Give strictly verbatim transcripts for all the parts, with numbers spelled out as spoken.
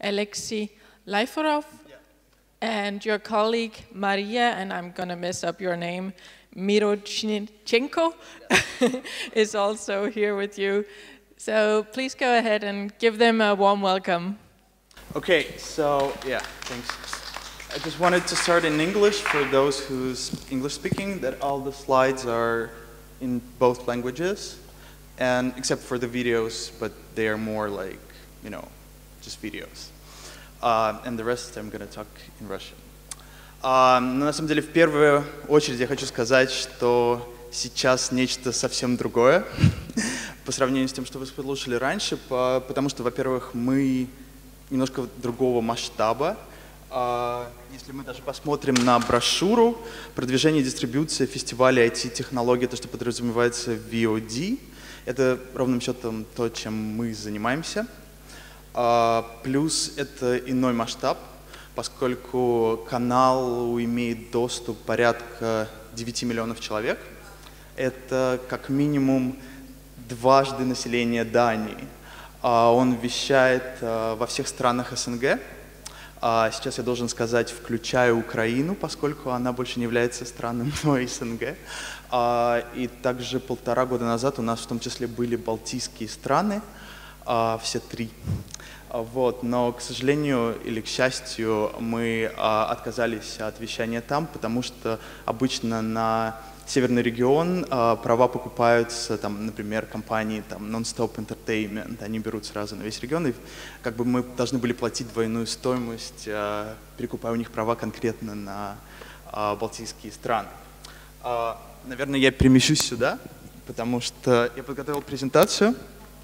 Alexei Leiforov, yeah. And your colleague Maria, and I'm going to mess up your name, Mirochenko, yeah. is also here with you. So please go ahead and give them a warm welcome. Okay, so yeah, thanks. I just wanted to start in English for those who's English speaking, that all the slides are in both languages, and except for the videos, but they are more like, you know, just videos. Uh, and the rest I'm going to talk in Russian. Uh, но на самом деле, в первую очередь я хочу сказать, что сейчас нечто совсем другое по сравнению с тем, что вы слушали раньше, по, потому что, во-первых, мы немножко другого масштаба. Uh, если мы даже посмотрим на брошюру «Продвижение и дистрибуция фестиваля ай ти-технологий», то, что подразумевается в ви о ди, это ровным счетом то, чем мы занимаемся. Uh, плюс это иной масштаб, поскольку канал имеет доступ порядка девяти миллионов человек. Это как минимум дважды население Дании. Uh, он вещает uh, во всех странах эс эн гэ. Uh, сейчас я должен сказать, включая Украину, поскольку она больше не является страной эс эн гэ. Uh, и также полтора года назад у нас в том числе были балтийские страны, uh, все три. Вот, но, к сожалению или к счастью, мы а, отказались от вещания там, потому что обычно на северный регион а, права покупаются, там, например, компании там, Non-Stop Entertainment, они берут сразу на весь регион, и как бы мы должны были платить двойную стоимость, а, перекупая у них права конкретно на а, балтийские страны. А, наверное, я перемещусь сюда, потому что я подготовил презентацию.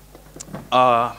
А,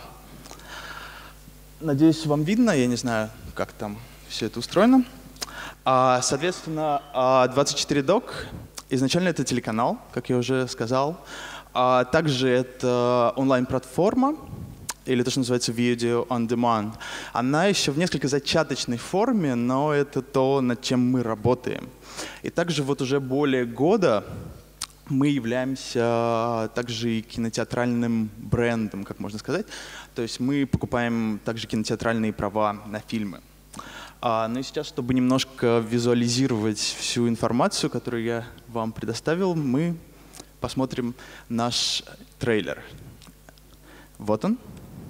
Надеюсь, вам видно, я не знаю, как там все это устроено. Соответственно, двадцать четыре док изначально это телеканал, как я уже сказал. Также это онлайн-платформа, или то, что называется Video on Demand. Она еще в несколько зачаточной форме, но это то, над чем мы работаем. И также вот уже более года мы являемся также и кинотеатральным брендом, как можно сказать. То есть мы покупаем также кинотеатральные права на фильмы. А, ну и сейчас, чтобы немножко визуализировать всю информацию, которую я вам предоставил, мы посмотрим наш трейлер. Вот он.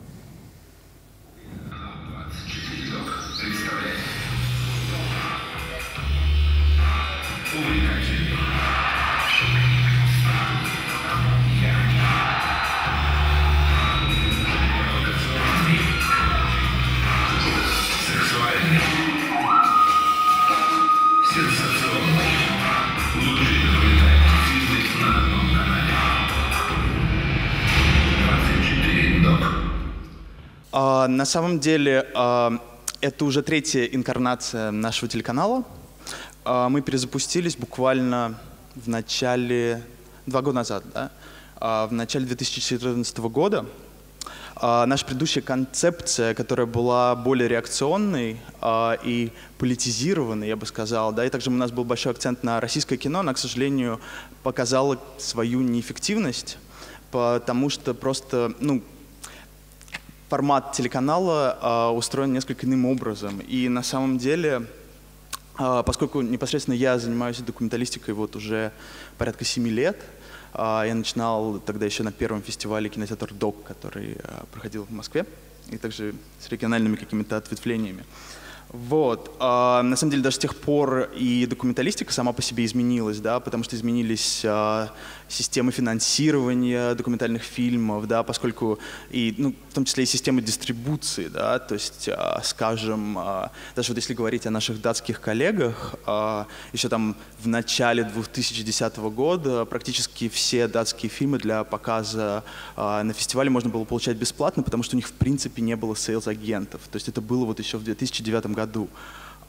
Uh, на самом деле, uh, это уже третья инкарнация нашего телеканала. Uh, мы перезапустились буквально в начале, два года назад, да? uh, в начале две тысячи четырнадцатого года. Uh, наша предыдущая концепция, которая была более реакционной uh, и политизированной, я бы сказал, да, и также у нас был большой акцент на российское кино, она, к сожалению, показала свою неэффективность, потому что просто, ну, формат телеканала э, устроен несколько иным образом. И на самом деле, э, поскольку непосредственно я занимаюсь документалистикой вот уже порядка семи лет, э, я начинал тогда еще на первом фестивале «Кинотеатр Док», который э, проходил в Москве, и также с региональными какими-то ответвлениями. Вот. А, на самом деле даже с тех пор и документалистика сама по себе изменилась, да, потому что изменились а, системы финансирования документальных фильмов, да, поскольку и, ну, в том числе и системы дистрибуции, да, то есть, а, скажем, а, даже вот если говорить о наших датских коллегах, а, еще там в начале две тысячи десятого года практически все датские фильмы для показа а, на фестивале можно было получать бесплатно, потому что у них в принципе не было сейлс-агентов, то есть это было вот еще в две тысячи девятом году.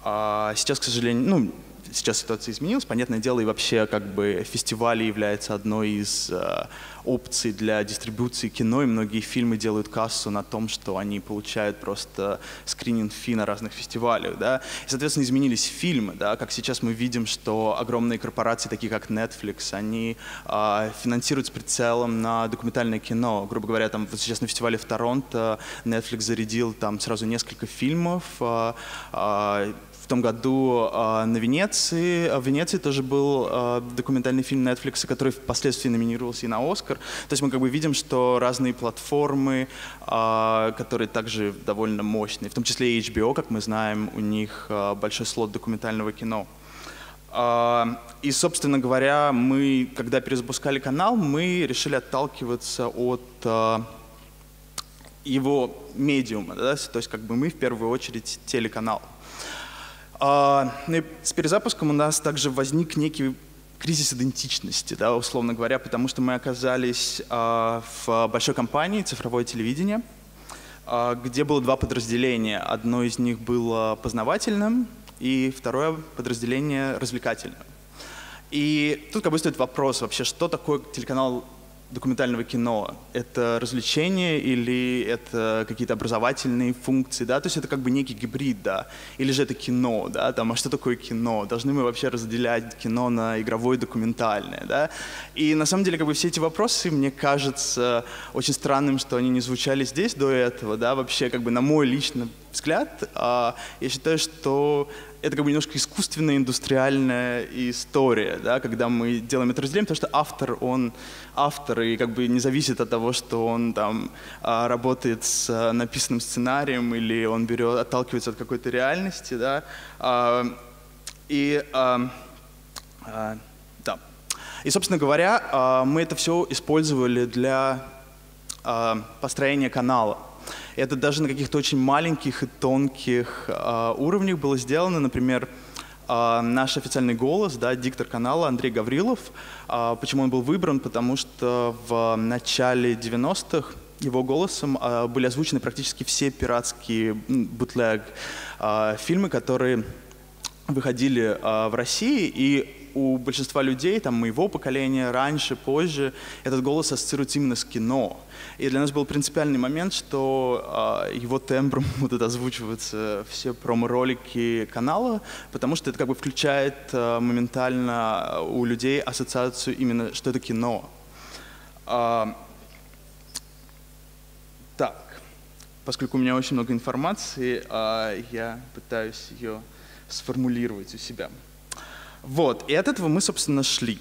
А сейчас, к сожалению, ну, сейчас ситуация изменилась, понятное дело, и вообще как бы фестивали являются одной из э, опций для дистрибуции кино, и многие фильмы делают кассу на том, что они получают просто скрининг-фи на разных фестивалях, да, и, соответственно, изменились фильмы, да, как сейчас мы видим, что огромные корпорации, такие как Netflix, они э, финансируют с прицелом на документальное кино, грубо говоря, там вот сейчас на фестивале в Торонто Netflix зарядил там сразу несколько фильмов, э, э, в том году э, на Венеции, в Венеции тоже был э, документальный фильм Netflix, который впоследствии номинировался и на Оскар. То есть мы как бы видим, что разные платформы, э, которые также довольно мощные, в том числе и эйч би о, как мы знаем, у них э, большой слот документального кино. Э, и, собственно говоря, мы, когда перезапускали канал, мы решили отталкиваться от э, его медиума, да? То есть как бы мы в первую очередь телеканал. Uh, ну и с перезапуском у нас также возник некий кризис идентичности, да, условно говоря, потому что мы оказались uh, в большой компании «Цифровое телевидение», uh, где было два подразделения. Одно из них было познавательным, и второе подразделение развлекательным. И тут как бы стоит вопрос вообще, что такое телеканал документального кино? Это развлечение или это какие-то образовательные функции, да? То есть это как бы некий гибрид, да? Или же это кино, да? Там, а что такое кино? Должны мы вообще разделять кино на игровое и документальное, да? И на самом деле как бы все эти вопросы, мне кажется, очень странным, что они не звучали здесь до этого, да? Вообще как бы на мой личный взгляд, я считаю, что это как бы немножко искусственная индустриальная история, да, когда мы делаем это разделение, потому что автор, он автор, и как бы не зависит от того, что он там работает с написанным сценарием или он берет, отталкивается от какой-то реальности, да, и, да. И, собственно говоря, мы это все использовали для построения канала. Это даже на каких-то очень маленьких и тонких э, уровнях было сделано. Например, э, наш официальный голос, да, диктор канала Андрей Гаврилов. Э, почему он был выбран? Потому что в начале девяностых его голосом э, были озвучены практически все пиратские бутлег э, фильмы, которые выходили э, в России. И у большинства людей, там, моего поколения, раньше, позже, этот голос ассоциируется именно с кино. И для нас был принципиальный момент, что э, его тембром будут озвучиваться все промо-ролики канала, потому что это как бы включает э, моментально у людей ассоциацию именно, что это кино. Э, так, поскольку у меня очень много информации, э, я пытаюсь ее сформулировать у себя. Вот, и от этого мы, собственно, шли.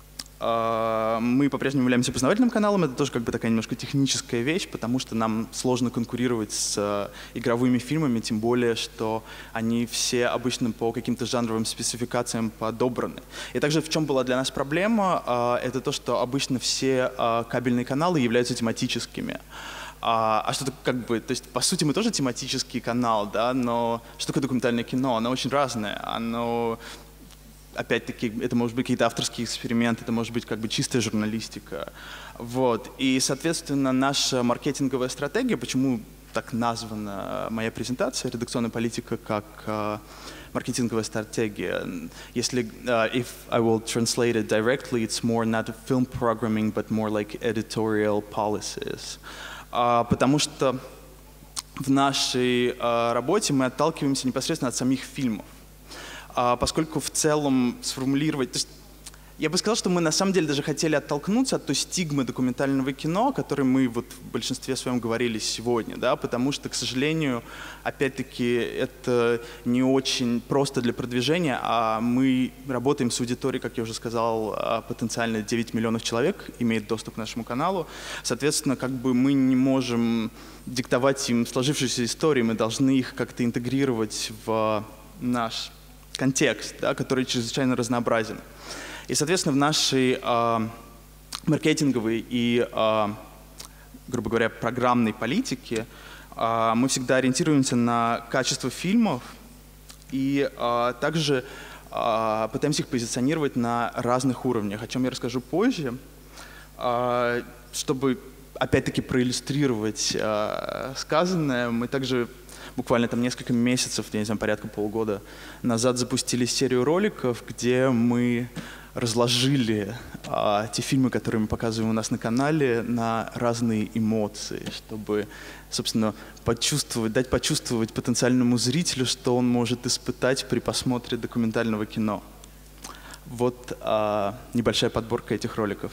Мы по-прежнему являемся познавательным каналом, это тоже как бы такая немножко техническая вещь, потому что нам сложно конкурировать с игровыми фильмами, тем более, что они все обычно по каким-то жанровым спецификациям подобраны. И также в чем была для нас проблема, это то, что обычно все кабельные каналы являются тематическими. А, а что-то как бы, то есть по сути мы тоже тематический канал, да, но что такое документальное кино? Оно очень разное, оно... Опять-таки, это может быть какие-то авторские эксперименты, это может быть как бы чистая журналистика. Вот. И, соответственно, наша маркетинговая стратегия, почему так названа моя презентация, редакционная политика как uh, маркетинговая стратегия. Если, uh, if I will translate it directly, it's more not film programming, but more like editorial policies. Uh, потому что в нашей uh, работе мы отталкиваемся непосредственно от самих фильмов. А, поскольку в целом сформулировать... То есть я бы сказал, что мы на самом деле даже хотели оттолкнуться от той стигмы документального кино, о которой мы вот в большинстве своем говорили сегодня, да, потому что, к сожалению, опять-таки, это не очень просто для продвижения, а мы работаем с аудиторией, как я уже сказал, потенциально девять миллионов человек имеет доступ к нашему каналу. Соответственно, как бы мы не можем диктовать им сложившиеся истории, мы должны их как-то интегрировать в наш контекст, да, который чрезвычайно разнообразен. И, соответственно, в нашей э, маркетинговой и, э, грубо говоря, программной политике э, мы всегда ориентируемся на качество фильмов и э, также э, пытаемся их позиционировать на разных уровнях, о чем я расскажу позже, э, чтобы, опять-таки, проиллюстрировать э, сказанное. Мы также буквально там несколько месяцев, я не знаю, порядка полгода назад запустили серию роликов, где мы разложили а, те фильмы, которые мы показываем у нас на канале, на разные эмоции, чтобы, собственно, почувствовать, дать почувствовать потенциальному зрителю, что он может испытать при просмотре документального кино. Вот а, небольшая подборка этих роликов.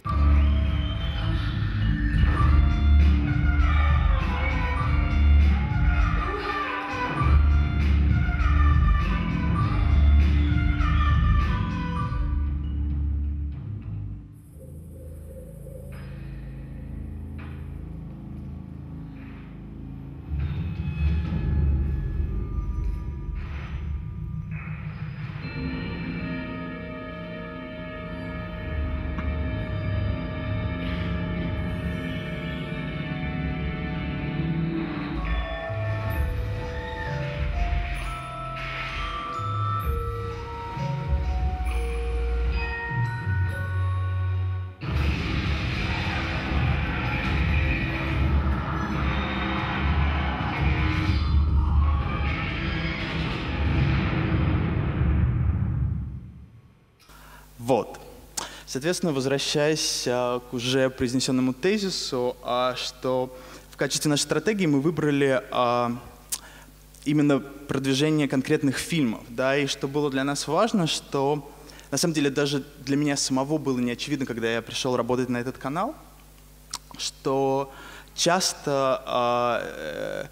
Вот. Соответственно, возвращаясь а, к уже произнесенному тезису, а, что в качестве нашей стратегии мы выбрали а, именно продвижение конкретных фильмов. Да, и что было для нас важно, что на самом деле даже для меня самого было не очевидно, когда я пришел работать на этот канал, что часто а, э,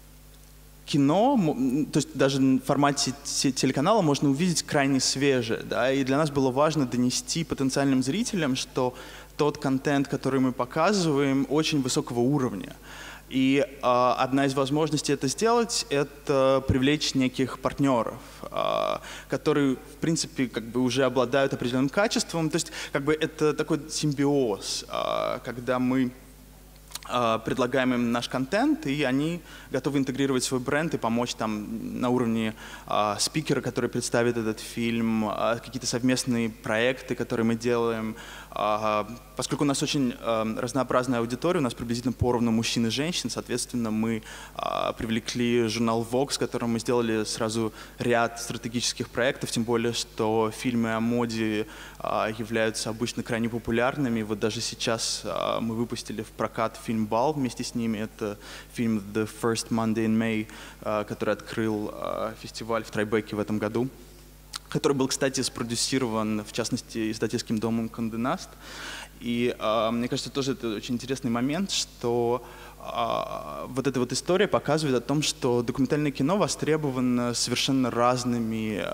кино, то есть даже в формате телеканала можно увидеть крайне свежее, да, и для нас было важно донести потенциальным зрителям, что тот контент, который мы показываем, очень высокого уровня. И э, одна из возможностей это сделать – это привлечь неких партнеров, э, которые, в принципе, как бы уже обладают определенным качеством. То есть, как бы это такой симбиоз, э, когда мы предлагаем им наш контент, и они готовы интегрировать свой бренд и помочь там на уровне э, спикера, который представит этот фильм, э, какие-то совместные проекты, которые мы делаем. Э, поскольку у нас очень э, разнообразная аудитория, у нас приблизительно поровну мужчин и женщин, соответственно, мы э, привлекли журнал Vogue, с которым мы сделали сразу ряд стратегических проектов, тем более, что фильмы о моде э, являются обычно крайне популярными. Вот даже сейчас э, мы выпустили в прокат фильм «Бал» вместе с ними. Это фильм «The First Monday in May», который открыл фестиваль в Трайбеке в этом году, который был, кстати, спродюсирован, в частности, издательским домом Condé Nast. И мне кажется, тоже это очень интересный момент, что вот эта вот история показывает о том, что документальное кино востребовано совершенно разными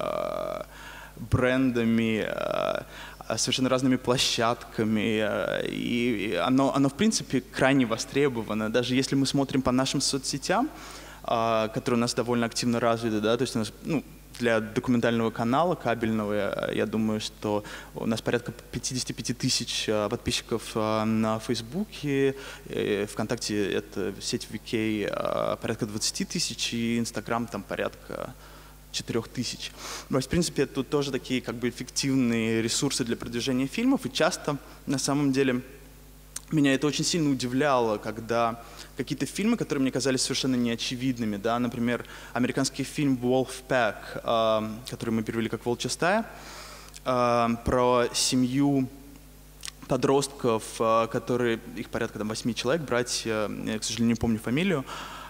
брендами, совершенно разными площадками, и оно, оно в принципе крайне востребовано. Даже если мы смотрим по нашим соцсетям, которые у нас довольно активно развиты, да, то есть у нас, ну, для документального канала кабельного, я думаю, что у нас порядка пятьдесят пять тысяч подписчиков на Фейсбуке, ВКонтакте это сеть ви кей порядка двадцать тысяч, и Инстаграм там порядка четырех тысяч. В принципе, тут тоже такие как бы эффективные ресурсы для продвижения фильмов, и часто, на самом деле, меня это очень сильно удивляло, когда какие-то фильмы, которые мне казались совершенно неочевидными, да, например, американский фильм «Wolfpack», э, который мы перевели как «Волчья стая», э, про семью подростков, э, которые, их порядка там восьми человек, братья, я, к сожалению, не помню фамилию,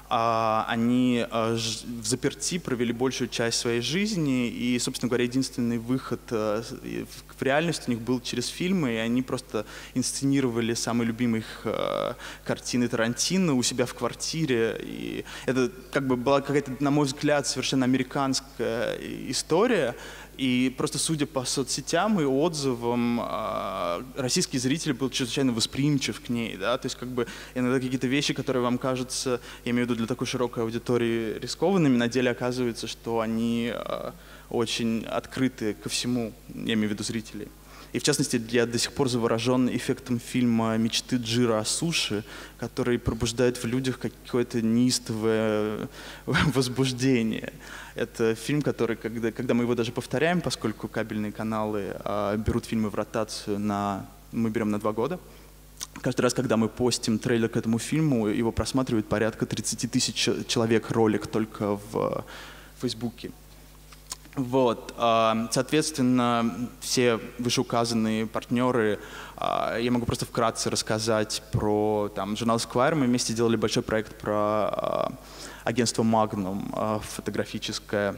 они в заперти провели большую часть своей жизни, и, собственно говоря, единственный выход в реальность у них был через фильмы, и они просто инсценировали самые любимые их картины Тарантино у себя в квартире. И это как бы была какая-то, на мой взгляд, совершенно американская история. И просто судя по соцсетям и отзывам, российский зритель был чрезвычайно восприимчив к ней. Да? То есть как бы иногда какие-то вещи, которые вам кажутся, я имею в виду для такой широкой аудитории, рискованными, на деле оказывается, что они очень открыты ко всему, я имею в виду зрителей. И в частности, я до сих пор заворожен эффектом фильма «Мечты Джиро о суши», который пробуждает в людях какое-то неистовое возбуждение. Это фильм, который, когда, когда мы его даже повторяем, поскольку кабельные каналы а, берут фильмы в ротацию, на, мы берем на два года, каждый раз, когда мы постим трейлер к этому фильму, его просматривает порядка тридцати тысяч человек ролик только в Фейсбуке. Вот, соответственно, все вышеуказанные партнеры, я могу просто вкратце рассказать про там, журнал Esquire. Мы вместе делали большой проект про агентство Magnum, фотографическое,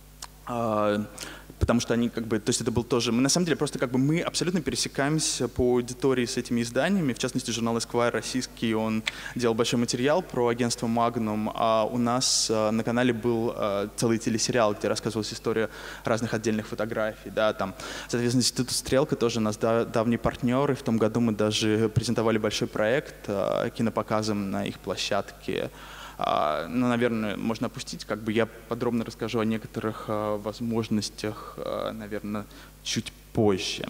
потому что они как бы, то есть это был тоже, мы на самом деле просто как бы мы абсолютно пересекаемся по аудитории с этими изданиями, в частности журнал Esquire российский, он делал большой материал про агентство Magnum, а у нас на канале был целый телесериал, где рассказывалась история разных отдельных фотографий, да, там, соответственно, Институт Стрелка тоже у нас давний партнер, и в том году мы даже презентовали большой проект кинопоказом на их площадке. Ну, наверное, можно опустить, как бы я подробно расскажу о некоторых uh, возможностях, uh, наверное, чуть позже.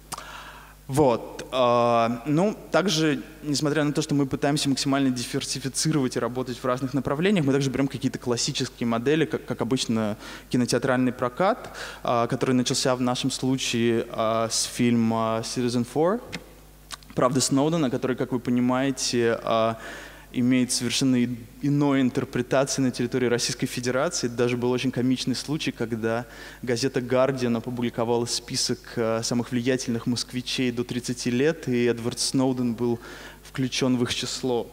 Вот. Uh, ну, также, несмотря на то, что мы пытаемся максимально диверсифицировать и работать в разных направлениях, мы также берем какие-то классические модели, как, как обычно кинотеатральный прокат, uh, который начался в нашем случае uh, с фильма Citizen Four, «Правда Сноудена», который, как вы понимаете, uh, имеет совершенно иной интерпретации на территории Российской Федерации. Даже был очень комичный случай, когда газета «Гардиан» опубликовала список самых влиятельных москвичей до тридцати лет, и Эдвард Сноуден был включен в их число.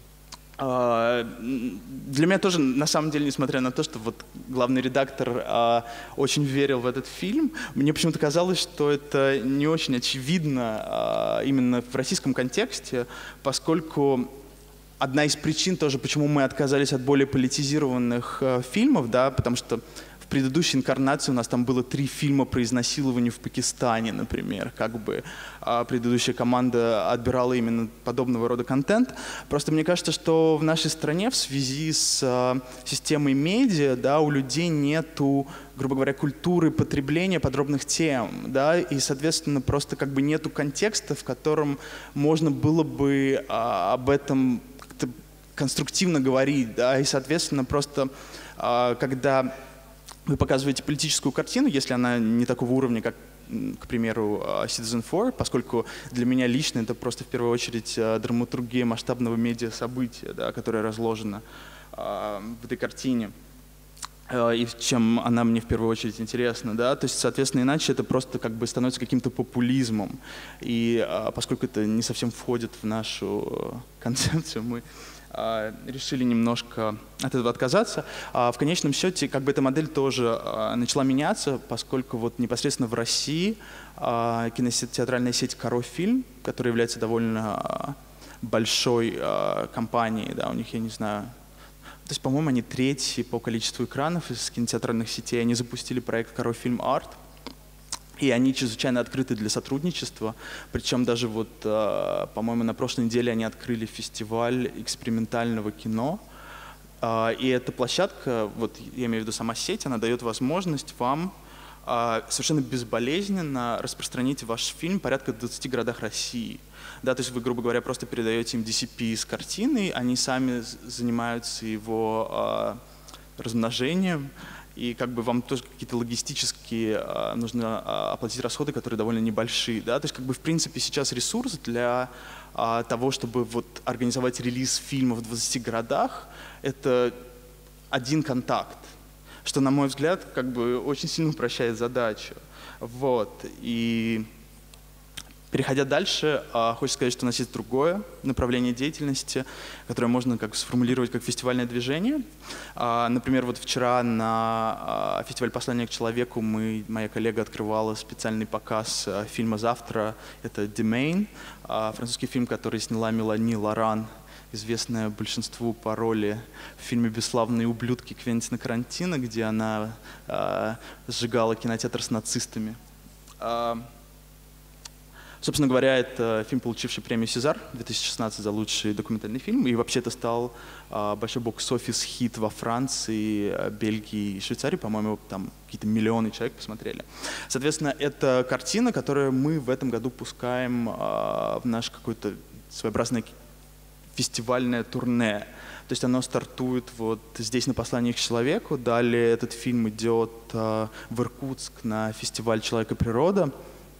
Для меня тоже, на самом деле, несмотря на то, что вот главный редактор очень верил в этот фильм, мне почему-то казалось, что это не очень очевидно именно в российском контексте, поскольку одна из причин тоже, почему мы отказались от более политизированных э, фильмов, да, потому что в предыдущей инкарнации у нас там было три фильма про изнасилование в Пакистане, например, как бы э, предыдущая команда отбирала именно подобного рода контент. Просто мне кажется, что в нашей стране в связи с э, системой медиа, да, у людей нету, грубо говоря, культуры потребления подробных тем, да, и, соответственно, просто как бы нету контекста, в котором можно было бы э, об этом конструктивно говорить, да, и, соответственно, просто э, когда вы показываете политическую картину, если она не такого уровня, как, к примеру, Citizen Four, поскольку для меня лично это просто в первую очередь драматургия масштабного медиа-события, да, которое разложено э, в этой картине, э, и чем она мне в первую очередь интересна, да, то есть, соответственно, иначе это просто как бы становится каким-то популизмом, и э, поскольку это не совсем входит в нашу концепцию, мы решили немножко от этого отказаться. В конечном счете, как бы эта модель тоже начала меняться, поскольку вот непосредственно в России кинотеатральная сеть «Коровфильм», которая является довольно большой компанией, да, у них, я не знаю, то есть, по-моему, они третьи по количеству экранов из кинотеатральных сетей, они запустили проект «Коровфильм Арт», и они чрезвычайно открыты для сотрудничества. Причем даже вот, э, по-моему, на прошлой неделе они открыли фестиваль экспериментального кино. Э, и эта площадка, вот я имею в виду сама сеть, она дает возможность вам э, совершенно безболезненно распространить ваш фильм порядка в двадцати городах России. Да, то есть вы, грубо говоря, просто передаете им ди си пи с картиной, они сами занимаются его э, размножением. И как бы вам тоже какие-то логистические э, нужно э, оплатить расходы, которые довольно небольшие, да, то есть как бы в принципе сейчас ресурс для э, того, чтобы вот организовать релиз фильма в двадцати городах, это один контакт, что, на мой взгляд, как бы очень сильно упрощает задачу, вот, и переходя дальше, хочется сказать, что у нас есть другое направление деятельности, которое можно как сформулировать как фестивальное движение. Например, вот вчера на фестиваль «Послание к человеку» мы, моя коллега открывала специальный показ фильма «Завтра». Это «Domain», французский фильм, который сняла Мелани Лоран, известная большинству по роли в фильме «Бесславные ублюдки» Квентина Тарантино, где она сжигала кинотеатр с нацистами. Собственно говоря, это фильм, получивший премию «Сезар» две тысячи шестнадцать за лучший документальный фильм. И вообще это стал а, большой бокс-офис хит во Франции, Бельгии и Швейцарии. По-моему, там какие-то миллионы человек посмотрели. Соответственно, это картина, которую мы в этом году пускаем а, в наш какой-то своеобразное фестивальное турне. То есть оно стартует вот здесь на «Послании к человеку». Далее этот фильм идет а, в Иркутск на фестиваль «Человек и природа».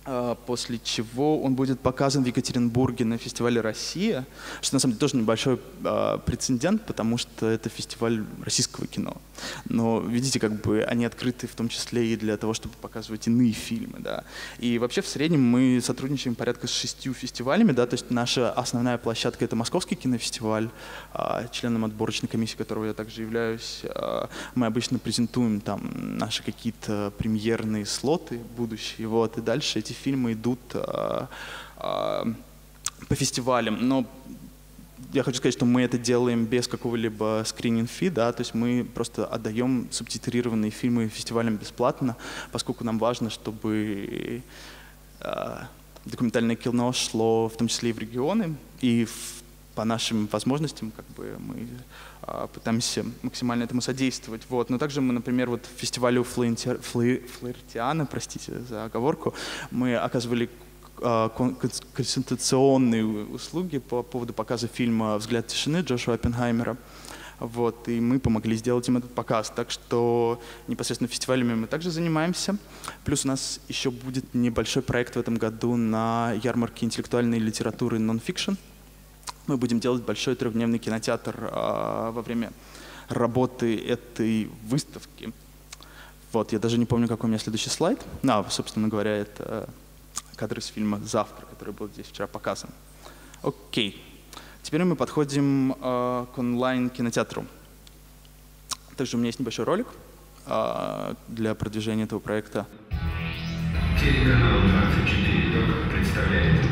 после чего он будет показан в Екатеринбурге на фестивале «Россия», что на самом деле тоже небольшой э, прецедент, потому что это фестиваль российского кино. Но, видите, как бы они открыты в том числе и для того, чтобы показывать иные фильмы. Да. И вообще в среднем мы сотрудничаем порядка с шестью фестивалями. Да, то есть наша основная площадка — это Московский кинофестиваль, э, членом отборочной комиссии, которого я также являюсь. Э, мы обычно презентуем там наши какие-то премьерные слоты будущие. Вот, и дальше эти фильмы идут а, а, по фестивалям, но я хочу сказать, что мы это делаем без какого-либо скрининг-фи, да, то есть мы просто отдаем субтитрированные фильмы фестивалям бесплатно, поскольку нам важно, чтобы а, документальное кино шло в том числе и в регионы, и в, по нашим возможностям как бы мы а, пытаемся максимально этому содействовать. Вот. Но также мы, например, вот фестивалю Флоенти... Флы... Флоертиана, простите за оговорку, мы оказывали а, консультационные услуги по поводу показа фильма «Взгляд тишины» Джошуа Оппенгеймера. Вот, и мы помогли сделать им этот показ. Так что непосредственно фестивалями мы также занимаемся. Плюс у нас еще будет небольшой проект в этом году на ярмарке интеллектуальной литературы «Нонфикшн». Мы будем делать большой трехдневный кинотеатр а, во время работы этой выставки. Вот, я даже не помню, какой у меня следующий слайд. А, собственно говоря, это кадры из фильма «Завтра», который был здесь вчера показан. Окей. Теперь мы подходим а, к онлайн-кинотеатру. Также у меня есть небольшой ролик а, для продвижения этого проекта. Телеканал двадцать четыре док представляет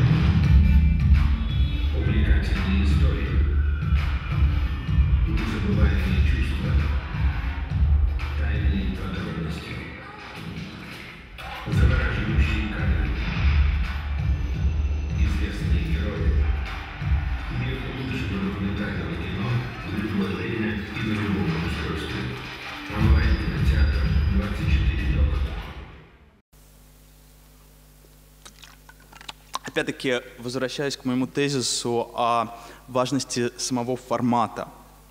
увлекательные истории, незабываемые чувства, тайные подробности, завораживающие кадры, известные герои. Мир лучшего документального кино в любое время и на любом устройстве. Онлайн-кинотеатр двадцать четыре док. Опять-таки, возвращаясь к моему тезису о важности самого формата.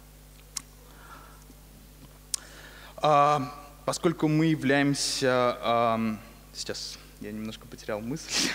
А, поскольку мы являемся... А, сейчас я немножко потерял мысль.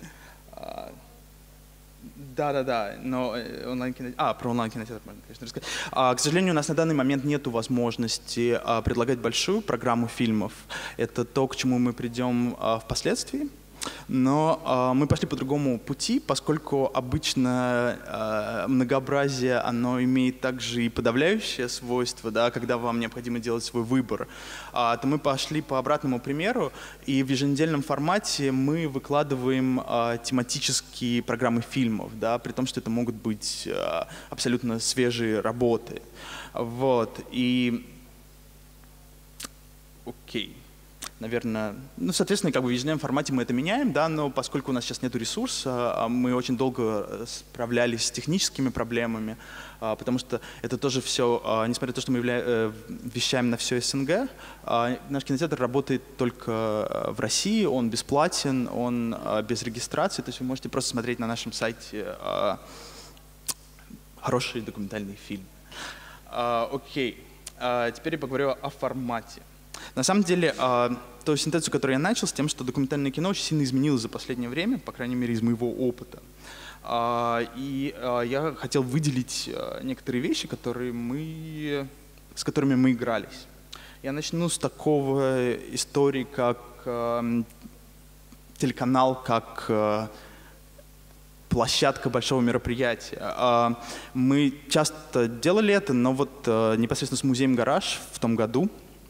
Да-да-да, но онлайн-кинотеатр... А, про онлайн-кинотеатр можно, конечно, рассказать. А, к сожалению, у нас на данный момент нет возможности а, предлагать большую программу фильмов. Это то, к чему мы придем а, впоследствии. Но э, мы пошли по другому пути, поскольку обычно э, многообразие, оно имеет также и подавляющее свойство, да, когда вам необходимо делать свой выбор. А, то мы пошли по обратному примеру, и в еженедельном формате мы выкладываем э, тематические программы фильмов, да, при том, что это могут быть э, абсолютно свежие работы. Вот, и... Окей. Наверное, ну, соответственно, как бы в ежедневном формате мы это меняем, да, но поскольку у нас сейчас нет ресурса, мы очень долго справлялись с техническими проблемами, потому что это тоже все, несмотря на то, что мы явля... вещаем на все СНГ, наш кинотеатр работает только в России, он бесплатен, он без регистрации, то есть вы можете просто смотреть на нашем сайте хорошие документальные фильмы. Окей, теперь я поговорю о формате. На самом деле, ту синтезию, которую я начал, с тем, что документальное кино очень сильно изменилось за последнее время, по крайней мере, из моего опыта. И я хотел выделить некоторые вещи, которые мы, с которыми мы игрались. Я начну с такого истории, как телеканал, как площадка большого мероприятия. Мы часто делали это, но вот непосредственно с музеем «Гараж» в том году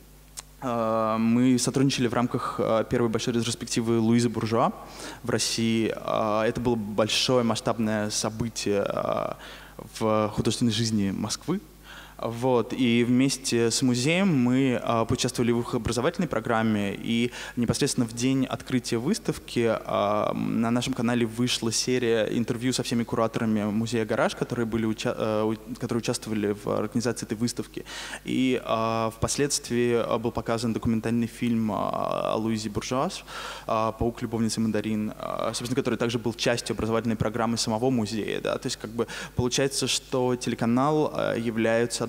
мы сотрудничали в рамках первой большой ретроспективы Луизы Буржуа в России. Это было большое масштабное событие в художественной жизни Москвы. Вот. И вместе с музеем мы а, поучаствовали в их образовательной программе, и непосредственно в день открытия выставки а, на нашем канале вышла серия интервью со всеми кураторами музея «Гараж», которые, были уча а, которые участвовали в организации этой выставки. И а, впоследствии а, был показан документальный фильм а, о Луизе Буржуа а, «Паук, любовница и мандарин», а, собственно, который также был частью образовательной программы самого музея. Да? То есть как бы получается, что телеканал а, является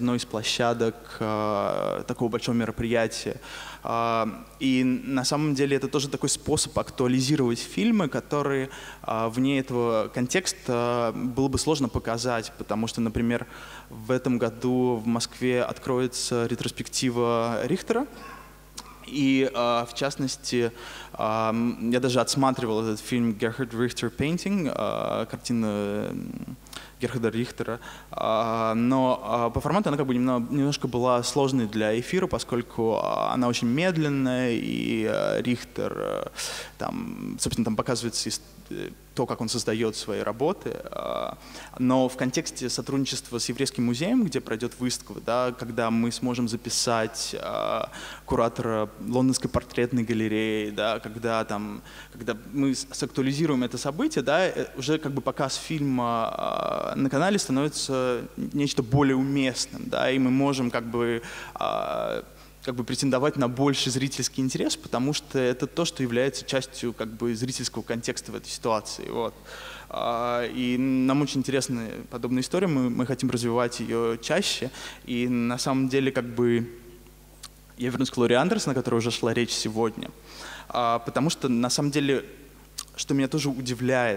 одной из площадок э, такого большого мероприятия. Э, и на самом деле это тоже такой способ актуализировать фильмы, которые э, вне этого контекста было бы сложно показать, потому что, например, в этом году в Москве откроется ретроспектива Рихтера. И, э, в частности, э, я даже отсматривал этот фильм «Gerhard Richter Painting», э, картина Герхарда Рихтера, э, но э, по формату она как бы немного, немножко была сложной для эфира, поскольку она очень медленная, и э, Рихтер, э, там, собственно, там показывается то, как он создает свои работы, но в контексте сотрудничества с Еврейским музеем, где пройдет выставка, да, когда мы сможем записать куратора Лондонской портретной галереи, да, когда, там, когда мы сактуализируем это событие, да, уже как бы показ фильма на канале становится нечто более уместным, да, и мы можем как бы как бы претендовать на больший зрительский интерес, потому что это то, что является частью как бы зрительского контекста в этой ситуации. Вот. И нам очень интересна подобная история, мы, мы хотим развивать ее чаще. И на самом деле как бы я вернусь к Лори Андерсон, о которой уже шла речь сегодня, потому что на самом деле, что меня тоже удивляет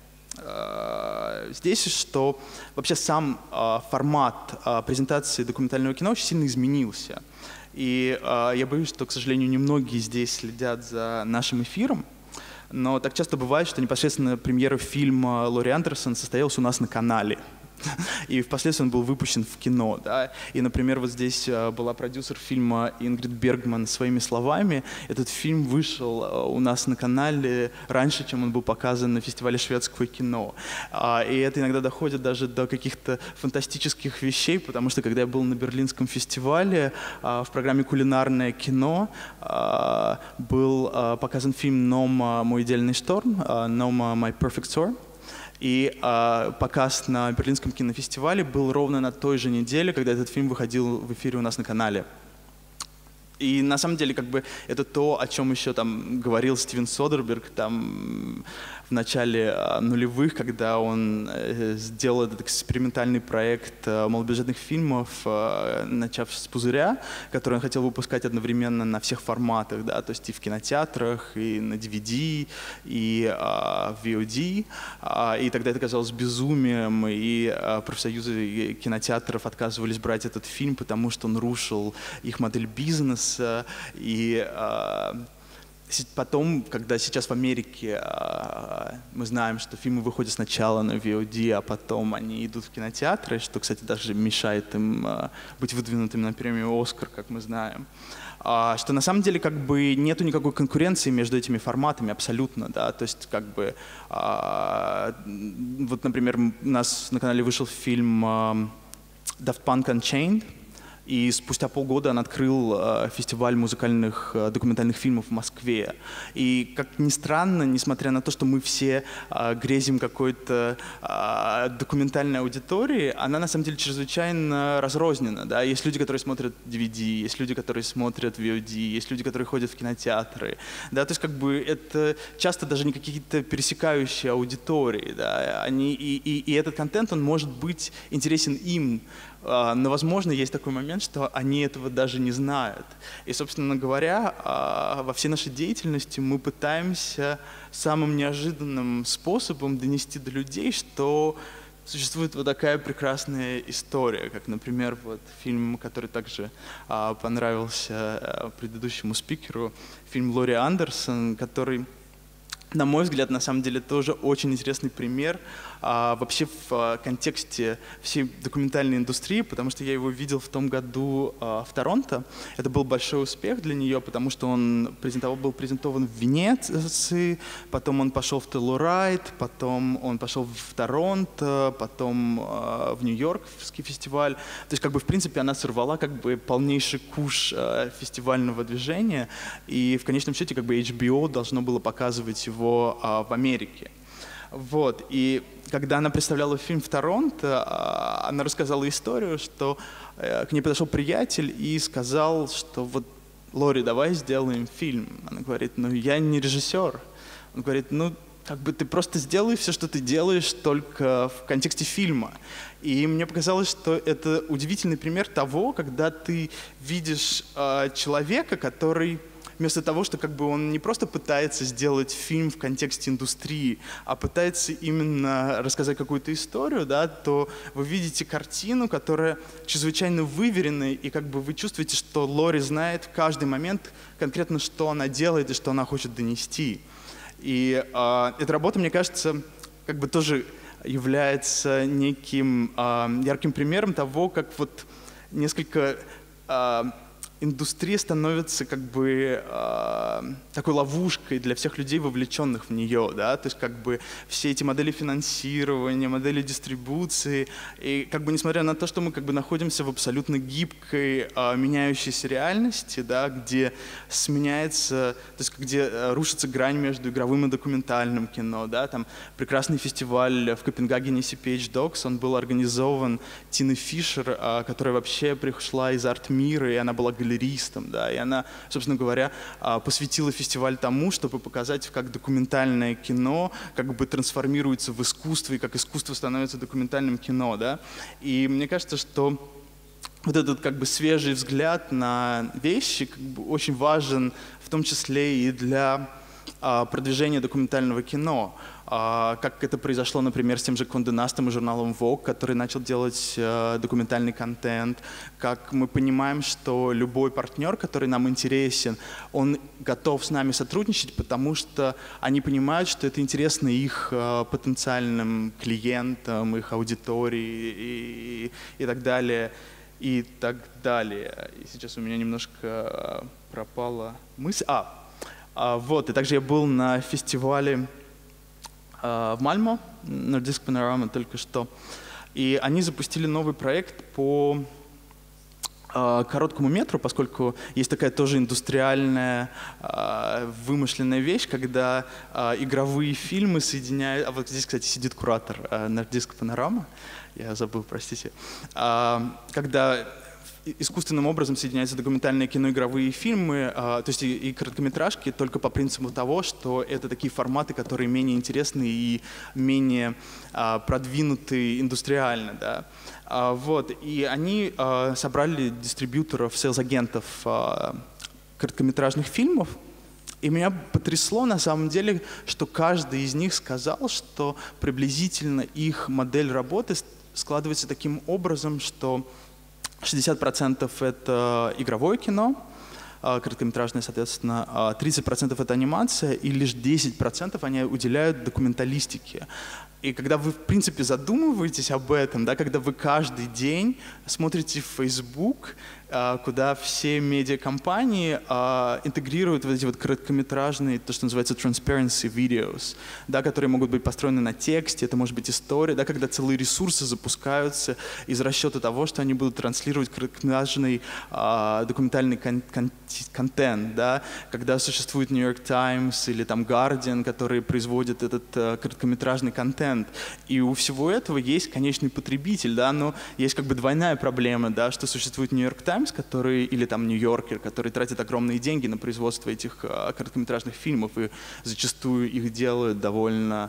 здесь, что вообще сам формат презентации документального кино очень сильно изменился. И э, я боюсь, что, к сожалению, немногие здесь следят за нашим эфиром, но так часто бывает, что непосредственно премьера фильма Лори Андерсон состоялась у нас на канале. И впоследствии он был выпущен в кино. Да? И, например, вот здесь была продюсер фильма Ингрид Бергман «Своими словами». Этот фильм вышел у нас на канале раньше, чем он был показан на фестивале шведского кино. И это иногда доходит даже до каких-то фантастических вещей, потому что, когда я был на Берлинском фестивале, в программе «Кулинарное кино» был показан фильм «Нома. Мой идеальный шторм», «Нома. My Perfect Storm». И э, показ на Берлинском кинофестивале был ровно на той же неделе, когда этот фильм выходил в эфире у нас на канале. И на самом деле как бы это то, о чем еще там говорил Стивен Содерберг там в начале э, нулевых, когда он э, сделал этот экспериментальный проект э, малобюджетных фильмов, э, начав с «Пузыря», который он хотел выпускать одновременно на всех форматах, да, то есть и в кинотеатрах, и на ди ви ди, и э, в ви о ди. Э, и тогда это казалось безумием, и э, профсоюзы кинотеатров отказывались брать этот фильм, потому что он рушил их модель бизнеса. И э, потом, когда сейчас в Америке э, мы знаем, что фильмы выходят сначала на ви о ди, а потом они идут в кинотеатры, что, кстати, даже мешает им э, быть выдвинутыми на премию «Оскар», как мы знаем, э, что на самом деле как бы нету никакой конкуренции между этими форматами абсолютно, да, то есть как бы э, вот, например, у нас на канале вышел фильм э, Daft Punk Unchained, и спустя полгода он открыл э, фестиваль музыкальных э, документальных фильмов в Москве. И, как ни странно, несмотря на то, что мы все э, грезим какой-то э, документальной аудитории, она на самом деле чрезвычайно разрознена. Да? Есть люди, которые смотрят ди ви ди, есть люди, которые смотрят ви о ди, есть люди, которые ходят в кинотеатры. Да? То есть как бы это часто даже не какие-то пересекающие аудитории. Да? Они, и, и, и этот контент, он может быть интересен им. Но, возможно, есть такой момент, что они этого даже не знают. И, собственно говоря, во всей нашей деятельности мы пытаемся самым неожиданным способом донести до людей, что существует вот такая прекрасная история, как, например, вот фильм, который также понравился предыдущему спикеру, фильм Лори Андерсон, который, на мой взгляд, на самом деле тоже очень интересный пример а, вообще в а, контексте всей документальной индустрии, потому что я его видел в том году а, в Торонто. Это был большой успех для нее, потому что он презентовал, был презентован в Венеции, потом он пошел в Теллурайт, потом он пошел в Торонто, потом а, в Нью-Йоркский фестиваль. То есть, как бы, в принципе, она сорвала как бы полнейший куш а, фестивального движения, и в конечном счете как бы эйч би о должно было показывать его а, в Америке. Вот. И когда она представляла фильм в Торонто, она рассказала историю, что к ней подошел приятель и сказал, что вот, Лори, давай сделаем фильм. Она говорит, ну я не режиссер. Он говорит, ну как бы ты просто сделай все, что ты делаешь, только в контексте фильма. И мне показалось, что это удивительный пример того, когда ты видишь э, человека, который вместо того, что как бы он не просто пытается сделать фильм в контексте индустрии, а пытается именно рассказать какую-то историю, да, то вы видите картину, которая чрезвычайно выверенная, и как бы вы чувствуете, что Лори знает в каждый момент конкретно, что она делает и что она хочет донести. И э, эта работа, мне кажется, как бы тоже является неким э, ярким примером того, как вот несколько э, индустрия становится как бы э, такой ловушкой для всех людей, вовлеченных в нее, да, то есть как бы все эти модели финансирования, модели дистрибуции, и как бы несмотря на то, что мы как бы находимся в абсолютно гибкой, э, меняющейся реальности, да, где сменяется, то есть где э, рушится грань между игровым и документальным кино, да, там прекрасный фестиваль в Копенгагене си пи эйч Docs, он был организован Тиной Фишер, э, которая вообще пришла из арт-мира, и она была галеристом, да, и она, собственно говоря, посвятила фестиваль тому, чтобы показать, как документальное кино как бы трансформируется в искусство, и как искусство становится документальным кино, да, и мне кажется, что вот этот как бы свежий взгляд на вещи как бы очень важен, в том числе и для а, продвижения документального кино. Uh, как это произошло, например, с тем же Кондé Настом и журналом Vogue, который начал делать uh, документальный контент, как мы понимаем, что любой партнер, который нам интересен, он готов с нами сотрудничать, потому что они понимают, что это интересно их uh, потенциальным клиентам, их аудитории и, и, и так далее, и так далее. И сейчас у меня немножко uh, пропала мысль. А, uh, вот, и также я был на фестивале в Мальмо, Nordisk Panorama только что, и они запустили новый проект по э, короткому метру, поскольку есть такая тоже индустриальная э, вымышленная вещь, когда э, игровые фильмы соединяют, а вот здесь, кстати, сидит куратор э, Nordisk Panorama, я забыл, простите, э, когда искусственным образом соединяются документальные кино, игровые фильмы, а, то есть и, и короткометражки, только по принципу того, что это такие форматы, которые менее интересны и менее а, продвинуты индустриально, да. А, вот, и они а, собрали дистрибьюторов, сейлс-агентов а, короткометражных фильмов, и меня потрясло на самом деле, что каждый из них сказал, что приблизительно их модель работы складывается таким образом, что шестьдесят процентов это игровое кино, короткометражное, соответственно, тридцать процентов это анимация, и лишь десять процентов они уделяют документалистике. И когда вы, в принципе, задумываетесь об этом, да, когда вы каждый день смотрите в Facebook, куда все медиакомпании интегрируют вот эти вот короткометражные, то, что называется transparency videos, да, которые могут быть построены на тексте, это может быть история, да, когда целые ресурсы запускаются из расчета того, что они будут транслировать короткометражный документальный кон кон контент, да, когда существует New York Times или там Guardian, которые производят этот короткометражный контент. И у всего этого есть конечный потребитель, да, но есть как бы двойная проблема, да, что существует New York Times, который, или там Нью-Йоркер, который тратит огромные деньги на производство этих а, короткометражных фильмов, и зачастую их делают довольно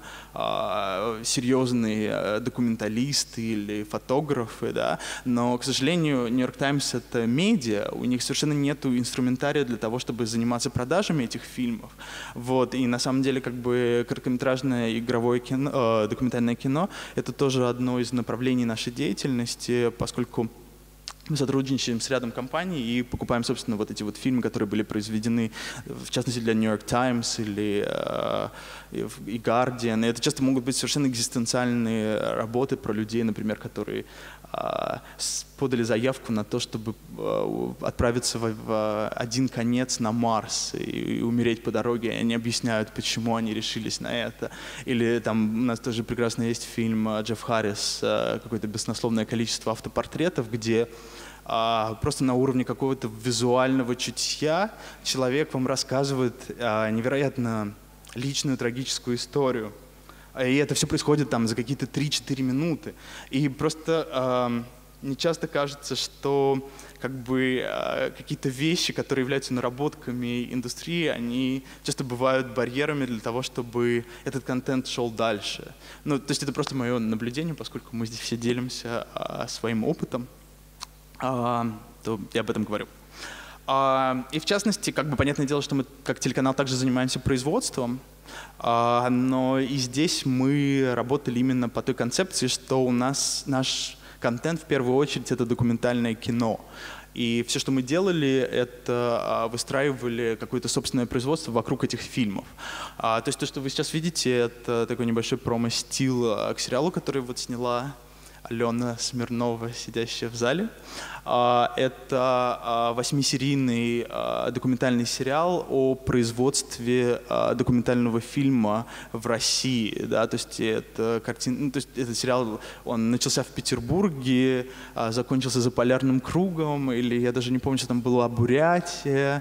а, серьезные а, документалисты или фотографы, да, но, к сожалению, New York Times — это медиа, у них совершенно нет инструментария для того, чтобы заниматься продажами этих фильмов, вот, и на самом деле как бы короткометражное игровое кино, э, документальное кино — это тоже одно из направлений нашей деятельности, поскольку мы сотрудничаем с рядом компаний и покупаем, собственно, вот эти вот фильмы, которые были произведены, в частности, для New York Times или э, и Guardian. И это часто могут быть совершенно экзистенциальные работы про людей, например, которые э, подали заявку на то, чтобы э, отправиться в, в один конец на Марс и, и умереть по дороге. И они объясняют, почему они решились на это. Или там у нас тоже прекрасно есть фильм Джефф Харрис, э, какое-то беснословное количество автопортретов, где А, просто на уровне какого-то визуального чутья человек вам рассказывает а, невероятно личную трагическую историю. И это все происходит там за какие-то три-четыре минуты. И просто а, мне часто кажется, что как бы какие-то вещи, которые являются наработками индустрии, они часто бывают барьерами для того, чтобы этот контент шел дальше. Ну, то есть это просто мое наблюдение, поскольку мы здесь все делимся а, своим опытом, а, то я об этом говорю. А, и в частности, как бы понятное дело, что мы как телеканал также занимаемся производством, а, но и здесь мы работали именно по той концепции, что у нас наш контент в первую очередь это документальное кино. И все, что мы делали, это выстраивали какое-то собственное производство вокруг этих фильмов. А, то есть то, что вы сейчас видите, это такой небольшой промо-стил к сериалу, который вот сняла Алена Смирнова, сидящая в зале. Это восьмисерийный документальный сериал о производстве документального фильма в России. Да? То есть это картин... ну, то есть этот сериал, он начался в Петербурге, закончился за Полярным кругом, или я даже не помню, что там была Бурятия,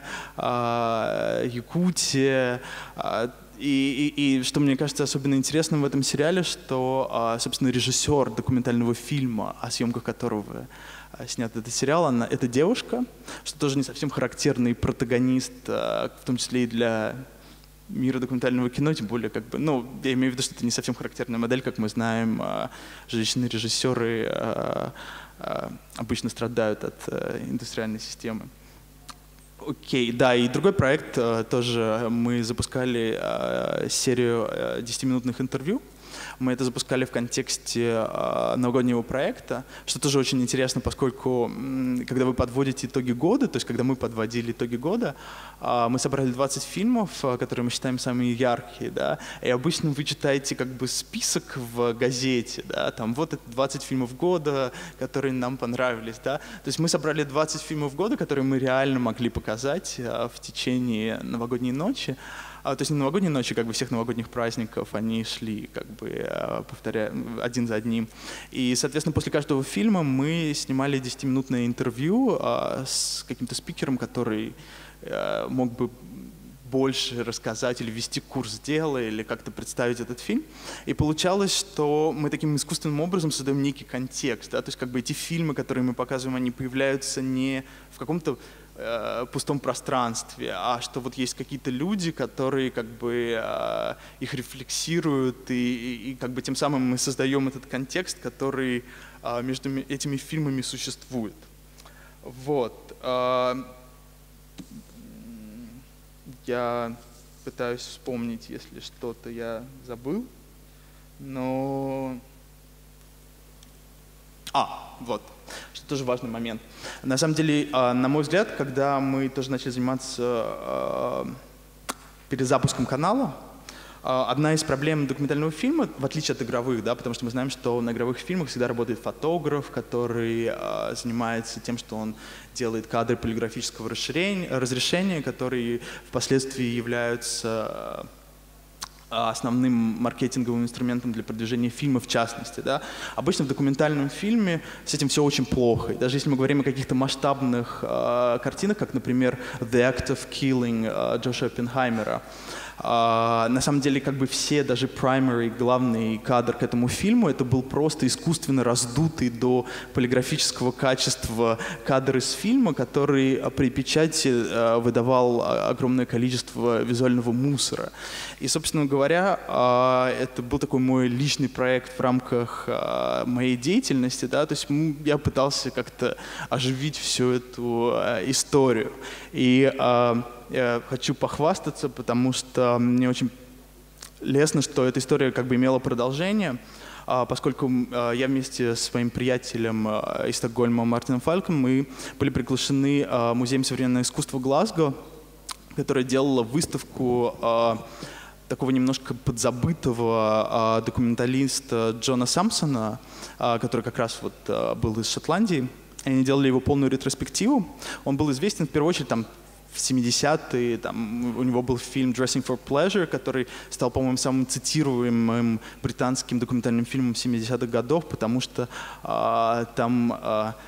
Якутия. И, и, и что мне кажется особенно интересным в этом сериале, что, собственно, режиссер документального фильма, о съемках которого снят этот сериал, она, это девушка, что тоже не совсем характерный протагонист, в том числе и для мира документального кино, тем более, как бы, ну, я имею в виду, что это не совсем характерная модель, как мы знаем, женщины-режиссеры обычно страдают от индустриальной системы. Окей, okay, да, и другой проект тоже мы запускали серию десятиминутных интервью. Мы это запускали в контексте новогоднего проекта, что тоже очень интересно, поскольку когда вы подводите итоги года, то есть когда мы подводили итоги года, мы собрали двадцать фильмов, которые мы считаем самые яркие, да, и обычно вы читаете как бы список в газете, да, там вот это двадцать фильмов года, которые нам понравились, да, то есть мы собрали двадцать фильмов года, которые мы реально могли показать в течение новогодней ночи. То есть на новогодние ночи, как бы всех новогодних праздников, они шли, как бы, повторяя, один за одним. И, соответственно, после каждого фильма мы снимали десятиминутное интервью с каким-то спикером, который мог бы больше рассказать или вести курс дела, или как-то представить этот фильм. И получалось, что мы таким искусственным образом создаем некий контекст. Да? То есть как бы эти фильмы, которые мы показываем, они появляются не в каком-то э, пустом пространстве, а что вот есть какие-то люди, которые как бы э, их рефлексируют, и, и, и как бы тем самым мы создаем этот контекст, который э, между этими фильмами существует. Вот. Э, Я пытаюсь вспомнить, если что-то я забыл, но… А, вот, что тоже важный момент. На самом деле, на мой взгляд, когда мы тоже начали заниматься перезапуском канала, одна из проблем документального фильма, в отличие от игровых, да, потому что мы знаем, что на игровых фильмах всегда работает фотограф, который э, занимается тем, что он делает кадры полиграфического разрешения, которые впоследствии являются э, основным маркетинговым инструментом для продвижения фильма в частности. Да. Обычно в документальном фильме с этим все очень плохо. И даже если мы говорим о каких-то масштабных э, картинах, как, например, «The Act of Killing» э, Джоша Оппенхаймера, Uh, на самом деле, как бы все, даже primary, главный кадр к этому фильму, это был просто искусственно раздутый до полиграфического качества кадр из фильма, который при печати uh, выдавал огромное количество визуального мусора. И, собственно говоря, uh, это был такой мой личный проект в рамках uh, моей деятельности, да, то есть я пытался как-то оживить всю эту uh, историю. И uh, я хочу похвастаться, потому что мне очень лестно, что эта история как бы имела продолжение, поскольку я вместе с своим приятелем из Стокгольма Мартином Фальком мы были приглашены Музеем современного искусства Глазго, которая делала выставку такого немножко подзабытого документалиста Джона Сампсона, который как раз вот был из Шотландии. Они делали его полную ретроспективу. Он был известен в первую очередь там в семидесятые, там, у него был фильм «Dressing for Pleasure», который стал, по-моему, самым цитируемым британским документальным фильмом семидесятых годов, потому что а, там а,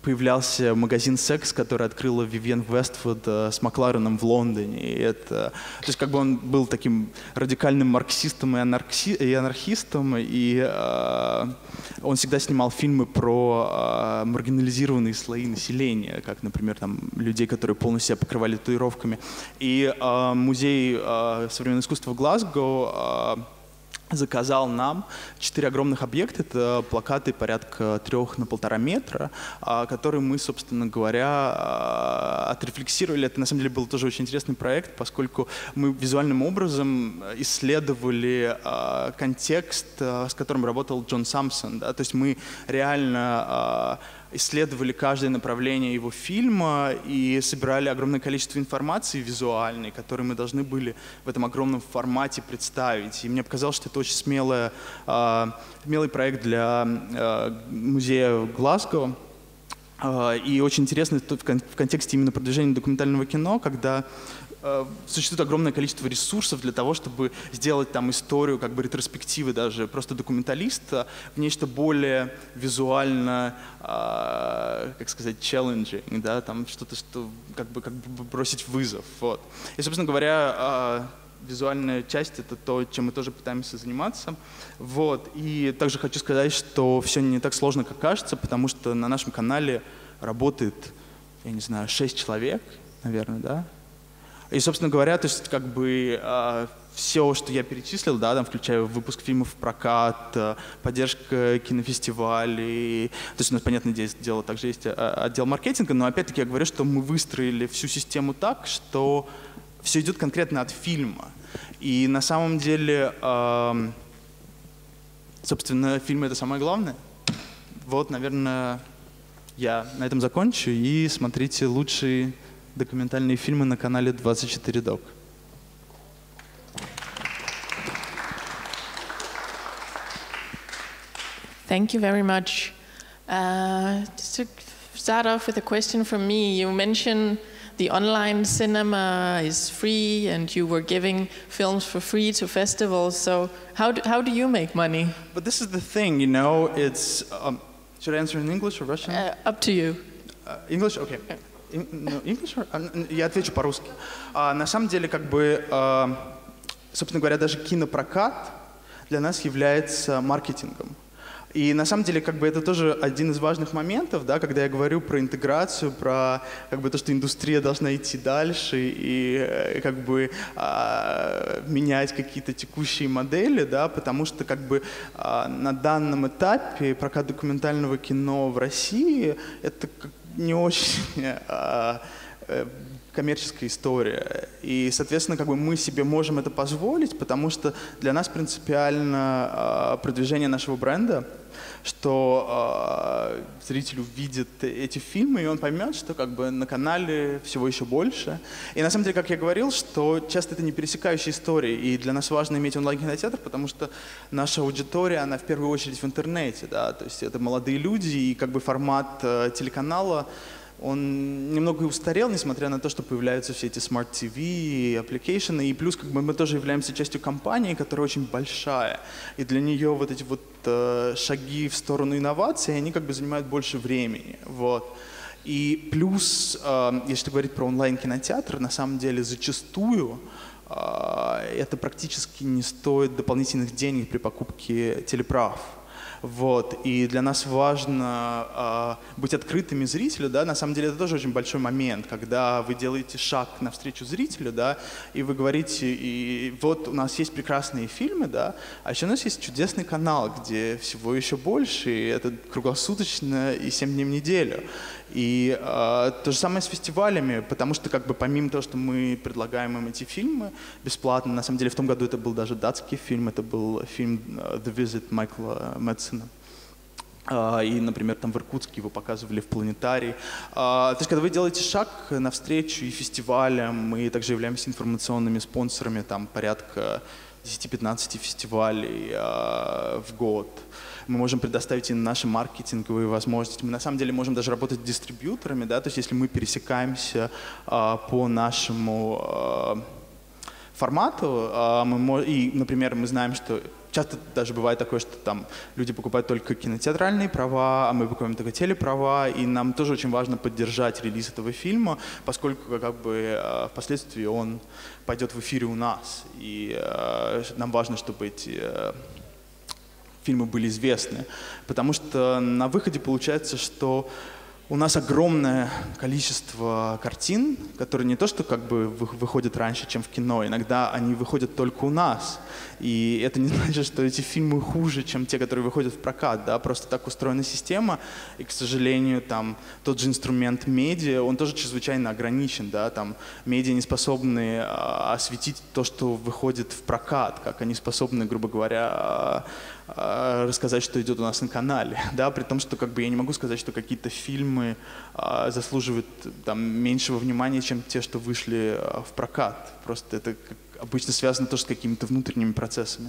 появлялся магазин «Секс», который открыла Вивьен Вествуд с Маклареном в Лондоне. И это, то есть как бы он был таким радикальным марксистом и, анархи, и анархистом, и э, он всегда снимал фильмы про э, маргинализированные слои населения, как, например, там, людей, которые полностью себя покрывали татуировками. И э, музей э, современного искусства в Глазго э, заказал нам четыре огромных объекта. Это плакаты порядка трех на полтора метра, которые мы, собственно говоря, отрефлексировали. Это, на самом деле, был тоже очень интересный проект, поскольку мы визуальным образом исследовали контекст, с которым работал Джон Самсон. Да? То есть мы реально исследовали каждое направление его фильма и собирали огромное количество информации визуальной, которую мы должны были в этом огромном формате представить. И мне показалось, что это очень смелая, э, смелый проект для э, музея Глазго. Э, и очень интересно в контексте именно продвижения документального кино, когда существует огромное количество ресурсов для того, чтобы сделать там историю, как бы ретроспективы даже просто документалиста в нечто более визуально, э, как сказать, challenging, да, там что-то, что как бы, как бы бросить вызов, вот. И, собственно говоря, э, визуальная часть — это то, чем мы тоже пытаемся заниматься, вот. И также хочу сказать, что все не так сложно, как кажется, потому что на нашем канале работает, я не знаю, шесть человек, наверное, да. И, собственно говоря, то есть как бы э, все, что я перечислил, да, там, включая выпуск фильмов в прокат, э, поддержка кинофестивалей, то есть у нас, понятное дело, также есть отдел маркетинга, но опять-таки я говорю, что мы выстроили всю систему так, что все идет конкретно от фильма. И на самом деле, э, собственно, фильмы — это самое главное. Вот, наверное, я на этом закончу, и смотрите лучшие документальные фильмы на канале двадцать четыре док. Thank you very much. Uh, just to start off with a question from me, you mentioned the online cinema is free and you were giving films for free to festivals. So how do, how do you make money? But this is the thing, you know, it's... Um, should I answer in English or Russian? Uh, up to you. Uh, English? Okay. No, English? Я отвечу по-русски. А, на самом деле, как бы, а, собственно говоря, даже кинопрокат для нас является маркетингом. И на самом деле, как бы, это тоже один из важных моментов, да, когда я говорю про интеграцию, про как бы, то, что индустрия должна идти дальше и как бы, а, менять какие-то текущие модели, да, потому что как бы, а, на данном этапе прокат документального кино в России — это не очень а, коммерческая история. И, соответственно, как бы мы себе можем это позволить, потому что для нас принципиально а, продвижение нашего бренда, что а, зритель увидит эти фильмы, и он поймет, что как бы на канале всего еще больше. И на самом деле, как я говорил, что часто это не пересекающие истории, и для нас важно иметь онлайн-кинотеатр, потому что наша аудитория, она в первую очередь в интернете, да, то есть это молодые люди, и как бы формат э, телеканала, он немного устарел, несмотря на то, что появляются все эти Smart ти ви, application, и плюс как бы мы тоже являемся частью компании, которая очень большая, и для нее вот эти вот э, шаги в сторону инноваций, они как бы занимают больше времени, вот. И плюс, э, если говорить про онлайн-кинотеатр, на самом деле зачастую э, это практически не стоит дополнительных денег при покупке телеправ. Вот. И для нас важно э, быть открытыми зрителю, да, на самом деле это тоже очень большой момент, когда вы делаете шаг навстречу зрителю, да, и вы говорите, и вот у нас есть прекрасные фильмы, да, а еще у нас есть чудесный канал, где всего еще больше, и это круглосуточно и семь дней в неделю. И э, то же самое с фестивалями, потому что как бы помимо того, что мы предлагаем им эти фильмы бесплатно, на самом деле в том году это был даже датский фильм, это был фильм The Visit Майкла Мэдсена. Uh, и, например, там в Иркутске его показывали в планетарии. Uh, то есть, когда вы делаете шаг навстречу и фестивалям, мы также являемся информационными спонсорами, там порядка десяти-пятнадцати фестивалей uh, в год. Мы можем предоставить им наши маркетинговые возможности. Мы на самом деле можем даже работать с дистрибьюторами, да, то есть если мы пересекаемся uh, по нашему uh, формату, uh, мы, и, например, мы знаем, что часто даже бывает такое, что там люди покупают только кинотеатральные права, а мы покупаем только телеправа, и нам тоже очень важно поддержать релиз этого фильма, поскольку как бы впоследствии он пойдет в эфире у нас, и нам важно, чтобы эти фильмы были известны, потому что на выходе получается, что у нас огромное количество картин, которые не то что как бы выходят раньше, чем в кино, иногда они выходят только у нас. И это не значит, что эти фильмы хуже, чем те, которые выходят в прокат, да, просто так устроена система, и, к сожалению, там тот же инструмент медиа, он тоже чрезвычайно ограничен, да, там медиа не способны а, осветить то, что выходит в прокат, как они способны, грубо говоря, а, а, рассказать, что идет у нас на канале, да, при том, что как бы я не могу сказать, что какие-то фильмы а, заслуживают там меньшего внимания, чем те, что вышли а, в прокат, просто это как обычно связано тоже с какими-то внутренними процессами.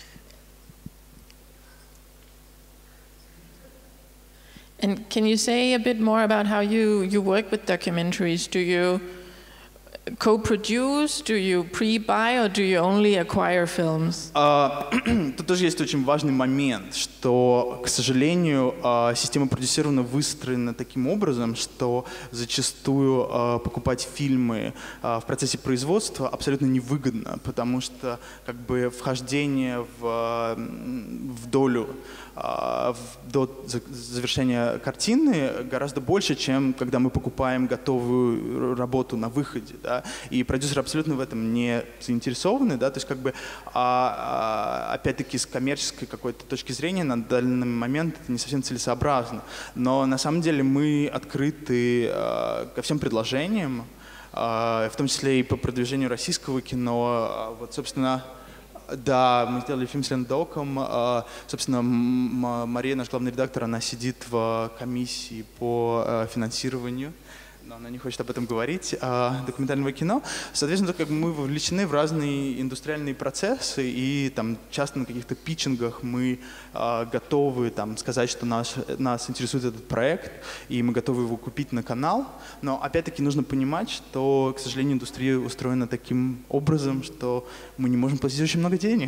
And can you say a bit more about how you, you work with documentaries? Do you co-produce, do you pre-buy, or do you only acquire films? Uh, тут тоже есть очень важный момент, что, к сожалению, uh, система продюсирования выстроена таким образом, что зачастую uh, покупать фильмы uh, в процессе производства абсолютно невыгодно, потому что как бы вхождение в, в долю uh, в, до завершения картины гораздо больше, чем когда мы покупаем готовую работу на выходе. Да? И продюсеры абсолютно в этом не заинтересованы, да, то есть как бы, а, а, опять-таки, с коммерческой какой-то точки зрения на данный момент это не совсем целесообразно, но на самом деле мы открыты а, ко всем предложениям, а, в том числе и по продвижению российского кино, а, вот, собственно. Да, мы сделали фильм с Лендоком. Собственно, Мария, наш главный редактор, она сидит в комиссии по финансированию, но она не хочет об этом говорить, документального кино. Соответственно, как мы вовлечены в разные индустриальные процессы, и там часто на каких-то питчингах мы готовы там сказать, что наш, нас интересует этот проект, и мы готовы его купить на канал. Но опять-таки нужно понимать, что, к сожалению, индустрия устроена таким образом, что мы не можем платить очень много денег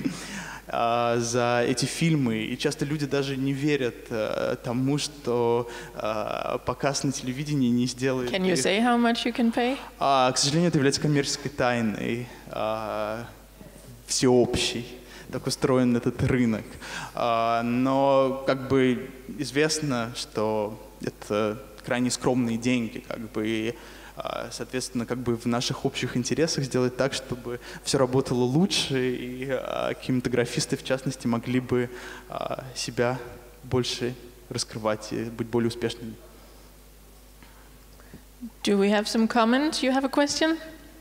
за эти фильмы, и часто люди даже не верят uh, тому, что uh, показ на телевидении не сделает. Can you say how much you can pay? Uh, к сожалению, это является коммерческой тайной, uh, всеобщей. Так устроен этот рынок. Uh, но как бы известно, что это крайне скромные деньги, как бы. И, соответственно, как бы в наших общих интересах сделать так, чтобы все работало лучше, и а, кинематографисты, в частности, могли бы а, себя больше раскрывать и быть более успешными. Do we have some comments? You have a question?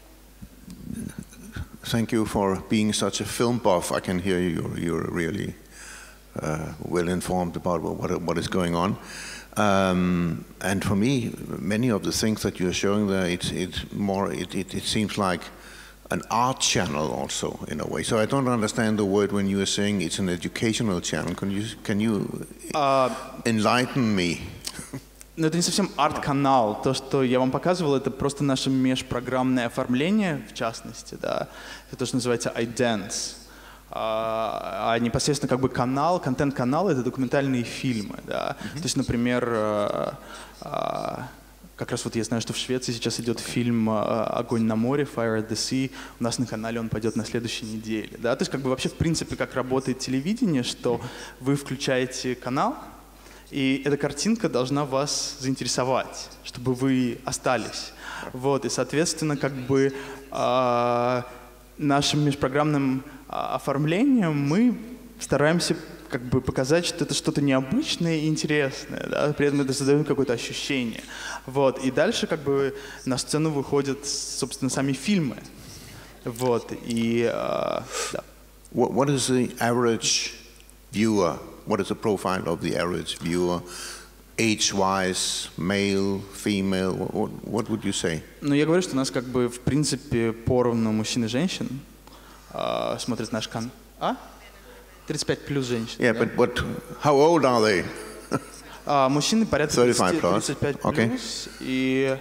Thank you for being such a film buff. I can hear you. You're, you're really uh, well informed about what, what is going on. Um, and for me, many of the things that you're showing there, it's, it's more, it, it, it seems like an art channel also, in a way. So I don't understand the word when you are saying it's an educational channel. Can you, can you uh, enlighten me? Но это не совсем арт-канал. То, что я вам показывал, это просто наше межпрограммное оформление, в частности, да. Это то, что называется iDance. А, а непосредственно как бы канал, контент-канал — это документальные фильмы, да. Mm-hmm. То есть, например, а, а, как раз вот я знаю, что в Швеции сейчас идет фильм «Огонь на море», Fire at the Sea. У нас на канале он пойдет на следующей неделе, да. То есть, как бы вообще в принципе как работает телевидение, что вы включаете канал, и эта картинка должна вас заинтересовать, чтобы вы остались. Вот, и, соответственно, как бы а, нашим межпрограммным оформлением мы стараемся как бы показать, что это что-то необычное и интересное, да? При этом это создает какое-то ощущение. Вот. И дальше как бы на сцену выходят, собственно, сами фильмы. Вот. И, uh, да. What, what is the average viewer? What is the profile of the average viewer? Age-wise, male, female, what, what would you say? Ну, я говорю, что у нас как бы в принципе поровну мужчин и женщин. Uh, смотрят наш канал. А? тридцать пять плюс женщин. Yeah, да? but what, how old are they? uh, мужчины порядка тридцать пять плюс. Okay. И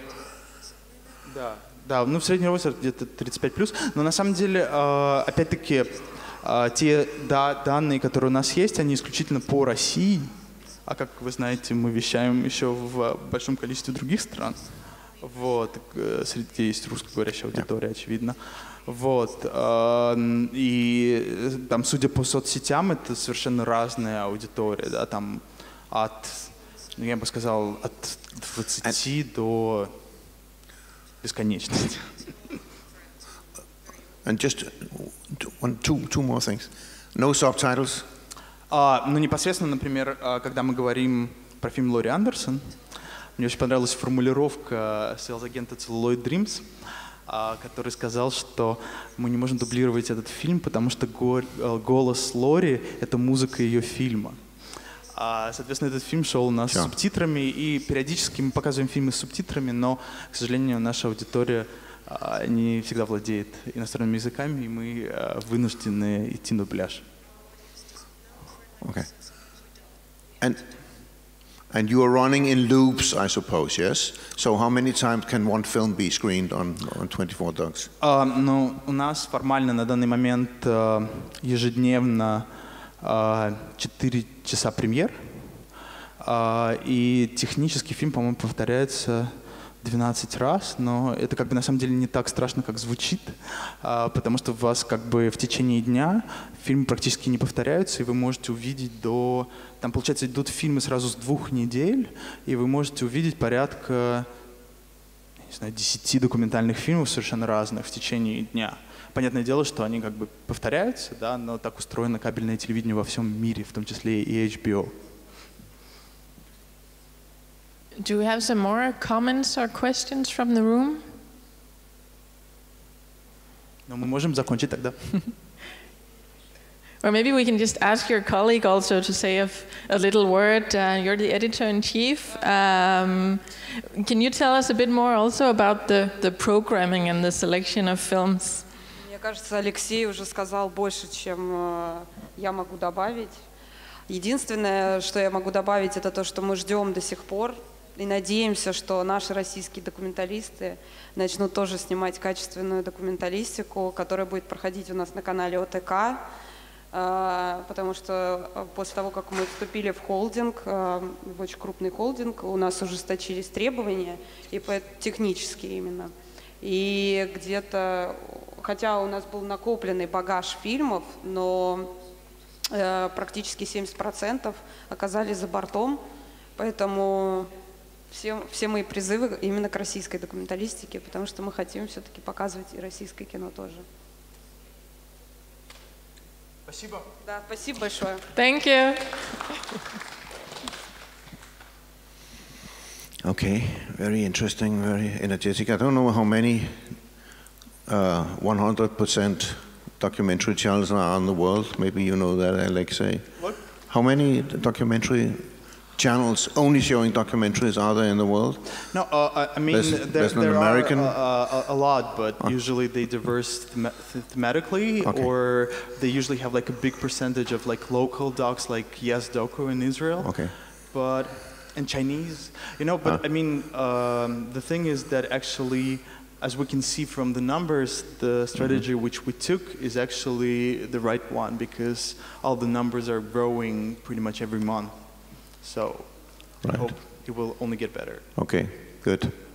да, да, ну в среднем возрасте где-то тридцать пять плюс. Но на самом деле, uh, опять-таки, А, те да, данные, которые у нас есть, они исключительно по России. А как вы знаете, мы вещаем еще в большом количестве других стран. Вот, среди есть русскоговорящая аудитория, очевидно. Вот, и там, судя по соцсетям, это совершенно разная аудитория, да, там от, я бы сказал, от двадцати до бесконечности. And just one, two, two more things. No subtitles. А, ну, непосредственно, например, когда мы говорим про фильм Лори Андерсон, мне очень понравилась формулировка селс-агента Celluloid Dreams, который сказал, что мы не можем дублировать этот фильм, потому что голос Лори — это музыка ее фильма. Соответственно, этот фильм шел у нас с субтитрами, и периодически мы показываем фильмы с субтитрами, но, к сожалению, наша аудитория не всегда владеет иностранными языками, и мы вынуждены идти на дубляж. Okay. And And you are running in loops, I suppose, yes? So how many times can one film be screened on, on twenty-four Ducks? Uh, ну, у нас формально на данный момент uh, ежедневно uh, четыре часа премьер. Uh, и технически фильм, по-моему, повторяется двенадцать раз, но это как бы на самом деле не так страшно, как звучит, uh, потому что у вас как бы в течение дня фильмы практически не повторяются, и вы можете увидеть до... Там, получается, идут фильмы сразу с двух недель, и вы можете увидеть порядка, не знаю, десяти документальных фильмов совершенно разных в течение дня. Понятное дело, что они как бы повторяются, да, но так устроено кабельное телевидение во всем мире, в том числе и эйч би о. Do we have some more comments or questions from the room? Но мы можем закончить тогда. Or maybe we can just ask your colleague also to say a, a little word. Uh, you're the editor-in-chief. Um, can you tell us a bit more also about the, the programming and the selection of films? Мне кажется, Алексей уже сказал больше, чем я могу добавить. Единственное, что я могу добавить, это то, что мы ждем до сих пор и надеемся, что наши российские документалисты начнут тоже снимать качественную документалистику, которая будет проходить у нас на канале о тэ ка. Потому что после того, как мы вступили в холдинг, в очень крупный холдинг, у нас ужесточились требования, и технические именно. И где-то, хотя у нас был накопленный багаж фильмов, но практически семьдесят процентов оказались за бортом, поэтому все, все мои призывы именно к российской документалистике, потому что мы хотим все-таки показывать и российское кино тоже. Спасибо. Да, спасибо большое. Thank you. Okay, very interesting, very energetic. I don't know how many uh, one hundred percent documentary channels are in the world. Maybe you know that, Alexei. What? How many documentary channels only showing documentaries are there in the world? No, uh, I mean, there's, there, there's an there American... are a, a lot, but oh. usually they diverse them thematically, Okay. or they usually have like a big percentage of like local docs, like Yes Doku in Israel. Okay. But in Chinese, you know, but Ah. I mean, um, the thing is that actually, as we can see from the numbers, the strategy mm-hmm. which we took is actually the right one, because all the numbers are growing pretty much every month. So Right. I hope it will only get better. Okay, good.